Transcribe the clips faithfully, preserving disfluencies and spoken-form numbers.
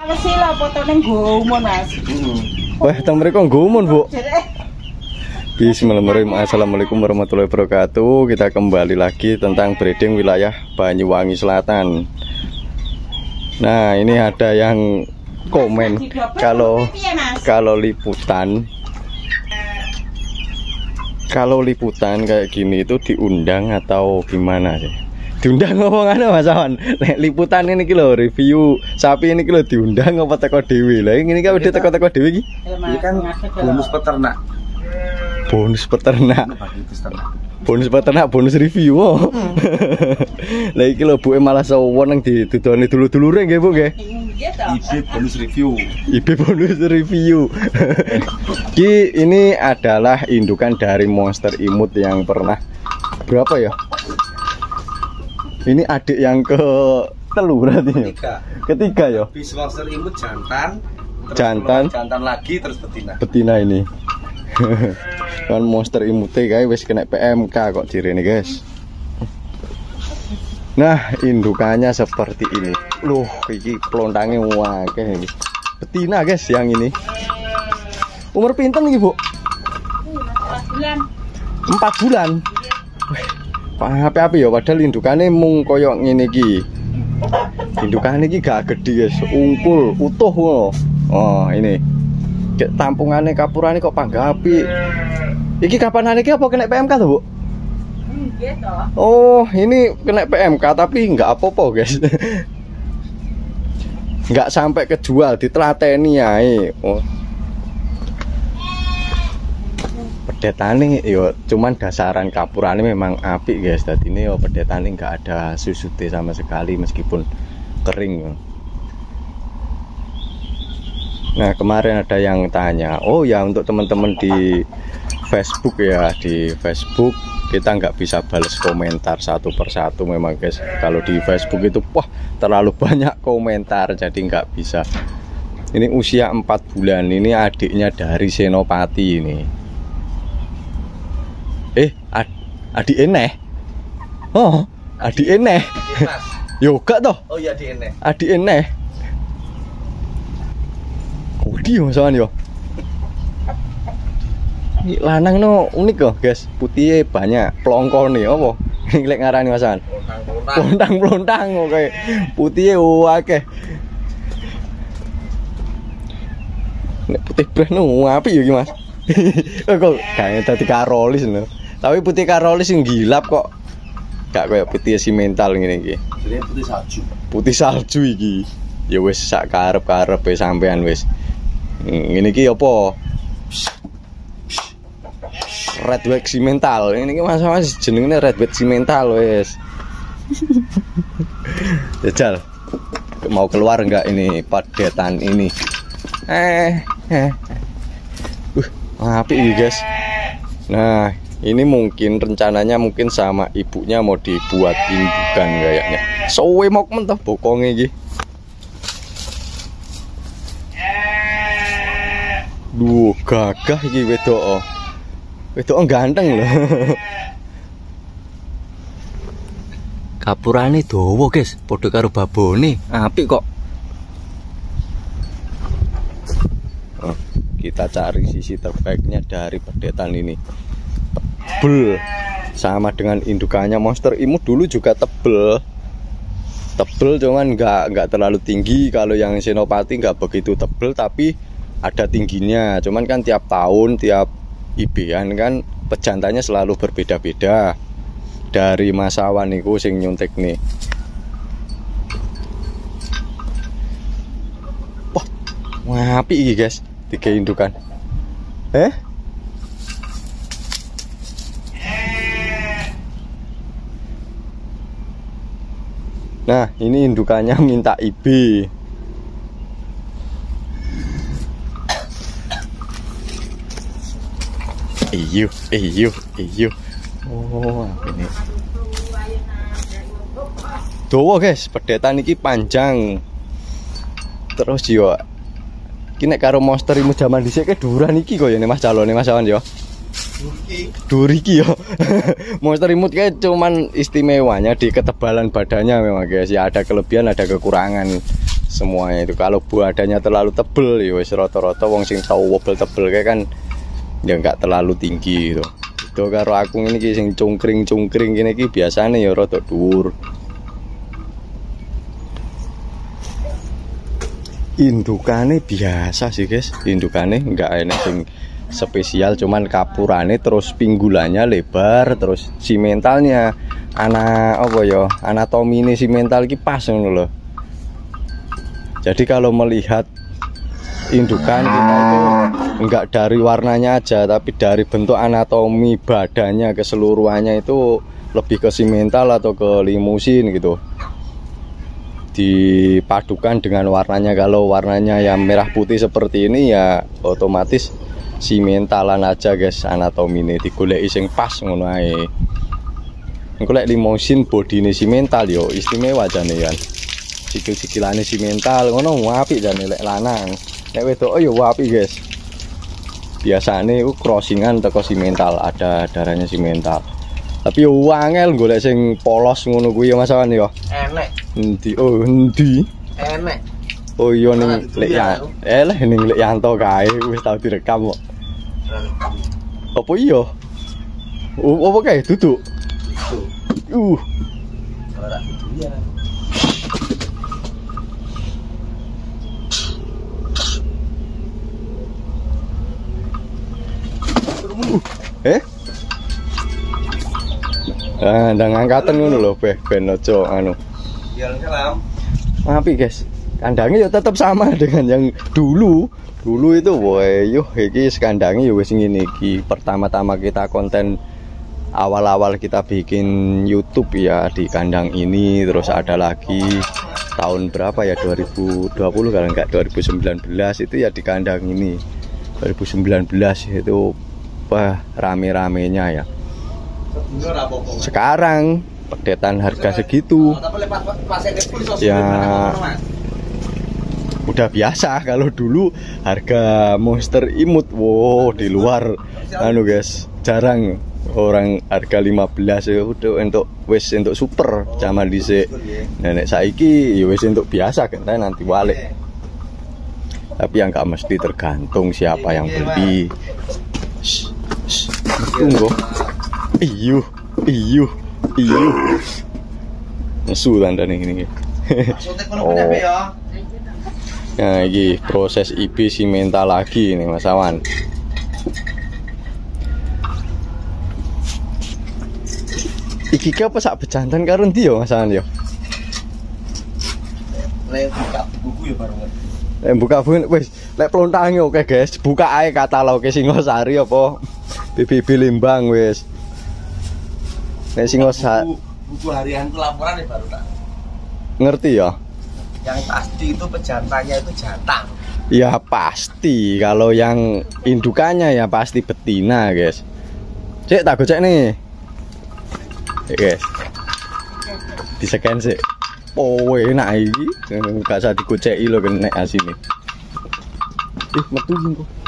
Sila potone gumun Mas. Wah, teng mriko gumun, Bu. Bismillahirrahmanirrahim. Assalamualaikum warahmatullahi wabarakatuh. Kita kembali lagi tentang breeding wilayah Banyuwangi Selatan. Nah, ini ada yang komen kalau kalau liputan kalau liputan kayak gini itu diundang atau gimana sih? Diundang ngomongan Mas Awan. Nek liputan ini kilo review sapi ini kilo diundang apa teko dhewe. Lah ini kan udah teko-teko dhewe iki. Ini kan bonus peternak. Bonus peternak. Bonus peternak, bonus review. Oh. Lah iki lho Bu malah sawon nang didodoni dulu-dulure nggih Bu nggih. I B bonus review. I B bonus review. Ki ini adalah indukan dari monster imut yang pernah berapa ya? Ini adik yang ke telu berarti ya? Ketiga. Ketiga ya? Bis monster imut jantan. Terus Jantan. Jantan lagi terus betina. Betina ini. Kan monster imute guys wis kena P M K kok direne guys. Nah, indukannya seperti ini. Loh, iki plontange akeh iki. Betina guys yang ini. Umur pinten iki, Bu? empat bulan. empat bulan. Api-api ya padahal indukane mung koyok ngene iki. Indukane iki gak gede guys, ungkul, utuh ngono. Oh, ini. Kayak tampungane kapurane kok panggapi. Iki kapan iki apa kena P M K tuh, Bu? Nggih toh. Oh, ini kena P M K tapi nggak apa-apa, guys. Nggak sampai kejual, ditelateni ae. Oh. Pedetane yo cuman dasaran kapurane memang apik guys. Tadi ini yo pedetane nggak ada susute sama sekali meskipun kering. Nah, kemarin ada yang tanya, oh ya untuk teman-teman di Facebook ya, di Facebook kita nggak bisa balas komentar satu persatu memang guys. Kalau di Facebook itu wah terlalu banyak komentar jadi nggak bisa. Ini usia empat bulan, ini adiknya dari Senopati ini. Eh, ad, adik eneh. Oh, adik eneh. Yoga toh? Oh iya di eneh. Adik eneh. Kodi masakan yo. Ini lanang no unik loh guys. Putihnya banyak, pelongkol nih apa? Ini lek ngarani masakan. Pelontang-pelontang oke. Putihnya akeh. Nek putih breh no apik yo iki Mas. Kok kayak tadi karolis lho. Tapi putih karolis yang gilap kok. Gak kayak putih simental ngene iki. Jadi putih salju. Putih salju iki. Ya wis sak karep-karepe sampean wis. Ngene iki apa? Red wax simental. Ini iki Mas-mas jenenge red wax simental wis. Jajal. Mau keluar enggak ini padetan ini? Eh, eh. Uh, apik iki guys. Nah, ini mungkin rencananya mungkin sama ibunya mau dibuat indukan kayaknya. Sowe mok mentah bokonge iki. Duh, gagah iki wedok. Wedok ganteng loh. Kapurane dawa, guys. Padha karo babone. Apik kok. Oh, kita cari sisi terbaiknya dari pedetan ini. Tebel sama dengan indukannya monster imut dulu juga tebel tebel cuman nggak nggak terlalu tinggi. Kalau yang Senopati nggak begitu tebel tapi ada tingginya, cuman kan tiap tahun tiap I B-an kan pejantannya selalu berbeda-beda. Dari Mas Awan niku sing nyuntik nih. Wah, ngapi iki guys, tiga indukan. Eh? Nah, ini indukannya minta I B. Iyo, iyo, iyo. Oh, apa ini? Dawa guys, pedetan iki panjang. Terus yo iki nek karo monster imu jaman dhisik ke duran iki kok ya Mas calone Mas Awan yo. Duriki yo. Monster imut kayak cuman istimewanya di ketebalan badannya memang guys. Ya ada kelebihan ada kekurangan semuanya itu. Kalau buadanya terlalu tebel ya wis rata-rata wong sing tau wobel tebel kayak kan ya nggak terlalu tinggi gitu. Itu karo aku ini ki sing cungkring-cungkring gini ki biasanya ya rada dhuwur. Indukane biasa sih guys, indukane nggak enak sing spesial, cuman kapurane terus pinggulannya lebar, terus simentalnya ana apa ya, anatomi ini simental ki pas ngono loh. Jadi kalau melihat indukan kita itu enggak dari warnanya aja, tapi dari bentuk anatomi badannya keseluruhannya itu lebih ke simental atau ke limusin gitu. Dipadukan dengan warnanya, kalau warnanya yang merah putih seperti ini ya otomatis simentalan aja guys, anatomi ini digoleki sing pas ngono ae. Engko lek limusin bodine simental yo istimewa jane kan. Sikil-sikilane simental ngono apik jane lek lanang. Lek wedok yo apik guys. Biasane ku crossingan teko simental, ada darahnya simental. Tapi yo angel golek sing polos ngono kuwi ya Mas Awan yo. Enek. Endi? Oh, endi? Enek. Oh iya ning lek ya. Eh lek ning lek Yanto kae wis tau direkam kok. Apa iya? Oh, apa kae duduk? Uh. Ora duduyan. Eh? Ah, ndang angkatan ngono lho, Beh, ben aja anu. Ya salam. Tapi guys, kandangnya ya tetap sama dengan yang dulu. Dulu itu woy, yo iki kandangnya ya wis ngene iki. Pertama-tama kita konten awal-awal kita bikin YouTube ya di kandang ini, terus ada lagi tahun berapa ya, dua ribu dua puluh kalau enggak dua ribu sembilan belas itu ya di kandang ini. dua ribu sembilan belas itu wah rame-ramenya ya. Sekarang pedetan harga segitu ya udah biasa. Kalau dulu harga monster imut wow di luar anu guys, jarang orang harga lima belas ya udah untuk wis untuk super zaman dhisik. Nenek saiki ya wis untuk biasa kan nanti balik. Tapi yang gak mesti tergantung siapa yang beli. Tunggu. Iyuh, iyuh, iyuh. Nesu tandane ini. Oh. Nah, ini proses I B simental lagi nih Mas Awan. Iki ki apa sak bejantan karo ndi ya Mas Awan ya? Lek buka buku ya baru ngerti. Lek buka buku wis lek plontange oke guys, buka ae kataloge Singosari apa B B B Lembang wis. Nek Singosari buku harian itu laporan ya baru tak ngerti ya. Yang pasti itu pejantannya itu jantan. Ya pasti, kalau yang indukannya ya pasti betina guys. Cek tak gocek nih. Oke guys, di scan sih. Oh enak iki, gak usah digoceki lho kena asine. Ih metu iki kok.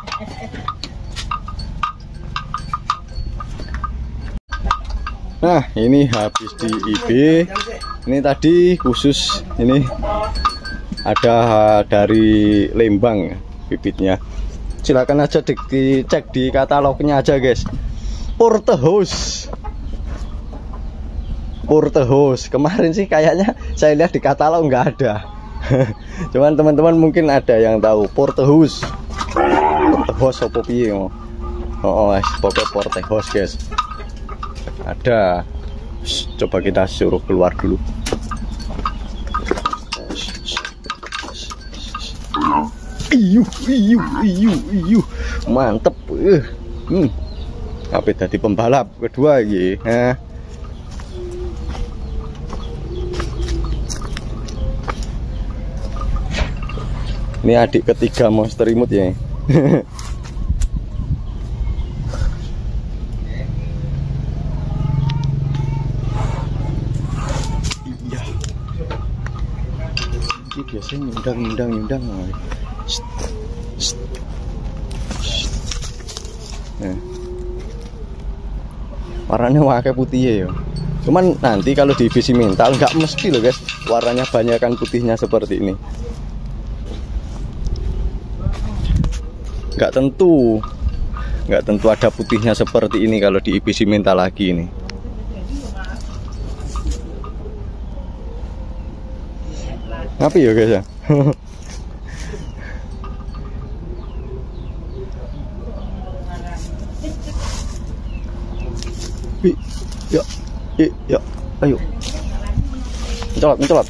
Nah ini habis di I B. Ini tadi khusus ini ada dari Lembang bibitnya. Silakan aja di, dicek di katalognya aja guys. Portehus. Portehus. Kemarin sih kayaknya saya lihat di katalog nggak ada. Cuman teman-teman mungkin ada yang tahu Portehus. Portehus apa piye? Oh, oh pokoknya Portehus guys. Ada. Coba kita suruh keluar dulu. Iyuh, iyuh, iyuh, iyuh, mantep. Uh. Hmm. Apa tadi pembalap kedua iki? Nah. Ini adik ketiga monster imut ya. Biasanya nyundang nyundang nyundang nah. Warnanya warna putih ya. Cuman nanti kalau di visi mental nggak mesti loh guys warnanya banyak kan putihnya seperti ini. nggak tentu, nggak tentu ada putihnya seperti ini kalau di I P C Minta lagi ini. Apa ya guys ya? Ya, ya, ya, ayo, mencolot, mencolot.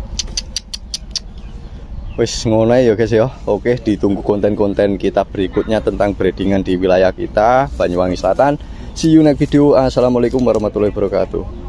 Wis ngono ya guys ya. Oke, ditunggu konten-konten kita berikutnya tentang breedingan di wilayah kita Banyuwangi Selatan. See you next video. Assalamualaikum warahmatullahi wabarakatuh.